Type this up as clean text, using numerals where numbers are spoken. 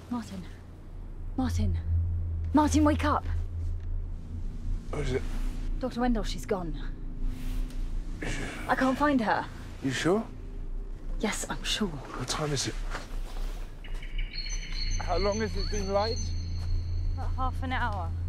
Martin. Martin. Martin, wake up! What is it? Dr. Wendell, she's gone. I can't find her. You sure? Yes, I'm sure. What time is it? How long has it been light? About half an hour.